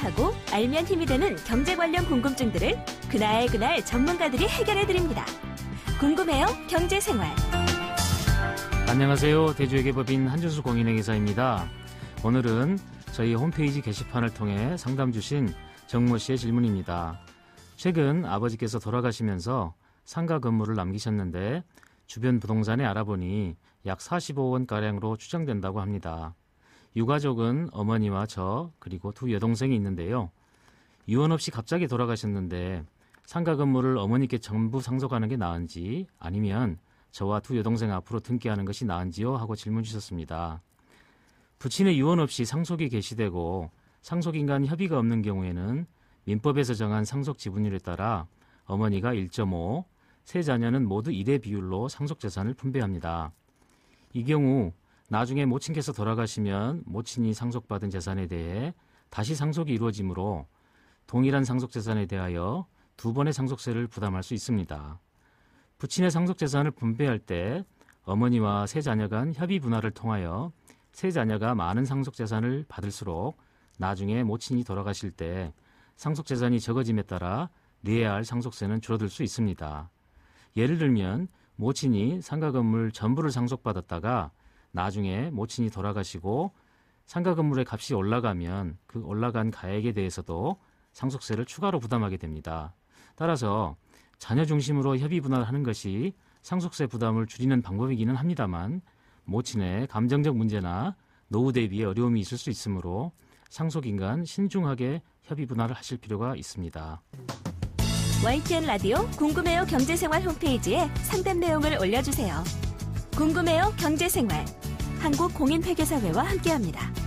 하고 알면 힘이 되는 경제 관련 궁금증들을 그날 전문가들이 해결해드립니다. 궁금해요 경제생활. 안녕하세요. 대주회계법인 한준수 공인회계사입니다. 오늘은 저희 홈페이지 게시판을 통해 상담 주신 정모 씨의 질문입니다. 최근 아버지께서 돌아가시면서 상가 건물을 남기셨는데 주변 부동산에 알아보니 약 45억 원가량으로 추정된다고 합니다. 유가족은 어머니와 저 그리고 두 여동생이 있는데요. 유언 없이 갑자기 돌아가셨는데 상가 건물을 어머니께 전부 상속하는 게 나은지 아니면 저와 두 여동생 앞으로 등기하는 것이 나은지요? 하고 질문 주셨습니다. 부친의 유언 없이 상속이 개시되고 상속인 간 협의가 없는 경우에는 민법에서 정한 상속 지분율에 따라 어머니가 1.5, 세 자녀는 모두 1의 비율로 상속재산을 분배합니다. 이 경우 나중에 모친께서 돌아가시면 모친이 상속받은 재산에 대해 다시 상속이 이루어지므로 동일한 상속재산에 대하여 두 번의 상속세를 부담할 수 있습니다. 부친의 상속재산을 분배할 때 어머니와 세 자녀 간 협의 분할을 통하여 세 자녀가 많은 상속재산을 받을수록 나중에 모친이 돌아가실 때 상속재산이 적어짐에 따라 내야 할 상속세는 줄어들 수 있습니다. 예를 들면 모친이 상가 건물 전부를 상속받았다가 나중에 모친이 돌아가시고 상가 건물의 값이 올라가면 그 올라간 가액에 대해서도 상속세를 추가로 부담하게 됩니다. 따라서 자녀 중심으로 협의 분할하는 것이 상속세 부담을 줄이는 방법이기는 합니다만 모친의 감정적 문제나 노후 대비에 어려움이 있을 수 있으므로 상속인 간 신중하게 협의 분할을 하실 필요가 있습니다. YTN 라디오 궁금해요 경제생활 홈페이지에 상담 내용을 올려주세요. 궁금해요 경제생활, 한국공인회계사회와 함께합니다.